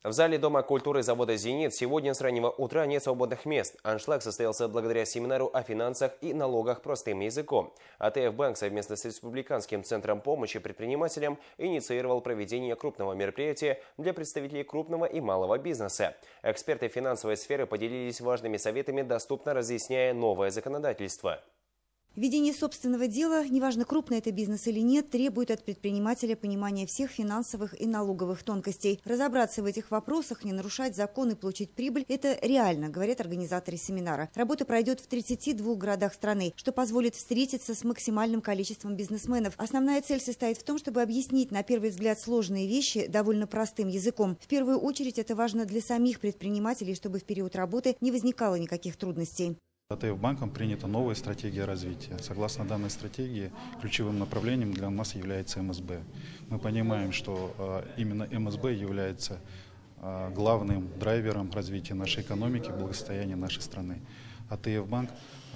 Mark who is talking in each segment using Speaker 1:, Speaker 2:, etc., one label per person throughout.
Speaker 1: В зале Дома культуры завода «Зенит» сегодня с раннего утра нет свободных мест. Аншлаг состоялся благодаря семинару о финансах и налогах простым языком. АТФ Банк совместно с Республиканским центром помощи предпринимателям инициировал проведение крупного мероприятия для представителей крупного и малого бизнеса. Эксперты финансовой сферы поделились важными советами, доступно разъясняя новое законодательство.
Speaker 2: Ведение собственного дела, неважно, крупный это бизнес или нет, требует от предпринимателя понимания всех финансовых и налоговых тонкостей. Разобраться в этих вопросах, не нарушать закон и получить прибыль – это реально, говорят организаторы семинара. Работа пройдет в 32 городах страны, что позволит встретиться с максимальным количеством бизнесменов. Основная цель состоит в том, чтобы объяснить, на первый взгляд, сложные вещи довольно простым языком. В первую очередь это важно для самих предпринимателей, чтобы в период работы не возникало никаких трудностей.
Speaker 3: АТФ Банком принята новая стратегия развития. Согласно данной стратегии, ключевым направлением для нас является МСБ. Мы понимаем, что именно МСБ является главным драйвером развития нашей экономики, благосостояния нашей страны. АТФ Банк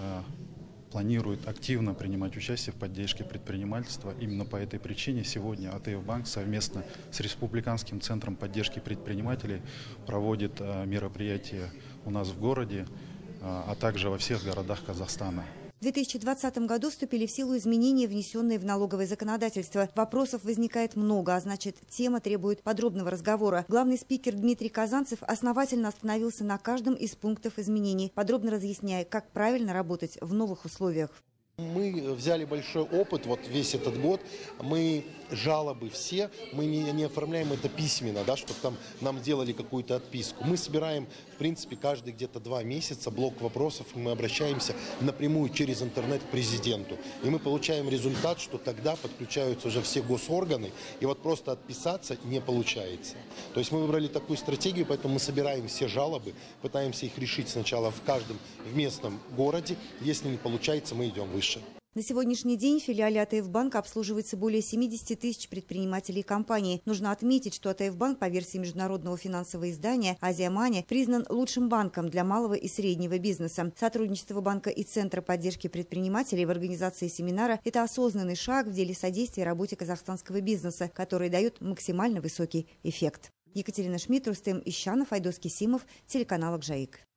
Speaker 3: планирует активно принимать участие в поддержке предпринимательства. Именно по этой причине сегодня АТФ Банк совместно с Республиканским центром поддержки предпринимателей проводит мероприятия у нас в городе, а также во всех городах Казахстана.
Speaker 2: В 2020 году вступили в силу изменения, внесенные в налоговое законодательство. Вопросов возникает много, а значит, тема требует подробного разговора. Главный спикер Дмитрий Казанцев основательно остановился на каждом из пунктов изменений, подробно разъясняя, как правильно работать в новых условиях.
Speaker 4: Мы взяли большой опыт вот весь этот год, мы жалобы все, мы не оформляем это письменно, да, чтобы там нам делали какую-то отписку. Мы собираем, в принципе, каждые где-то 2 месяца блок вопросов, и мы обращаемся напрямую через интернет к президенту. И мы получаем результат, что тогда подключаются уже все госорганы, и вот просто отписаться не получается. То есть мы выбрали такую стратегию, поэтому мы собираем все жалобы, пытаемся их решить сначала в каждом в местном городе. Если не получается, мы идем выше.
Speaker 2: На сегодняшний день в филиале АТФ Банка обслуживается более 70 тысяч предпринимателей и компаний. Нужно отметить, что АТФ Банк по версии международного финансового издания «Азия Мани» признан лучшим банком для малого и среднего бизнеса. Сотрудничество банка и Центра поддержки предпринимателей в организации семинара – это осознанный шаг в деле содействия работе казахстанского бизнеса, который дает максимально высокий эффект. Екатерина Шмидт, Рустем Ищанов, Айдос Кисимов, телеканал «Акжаик».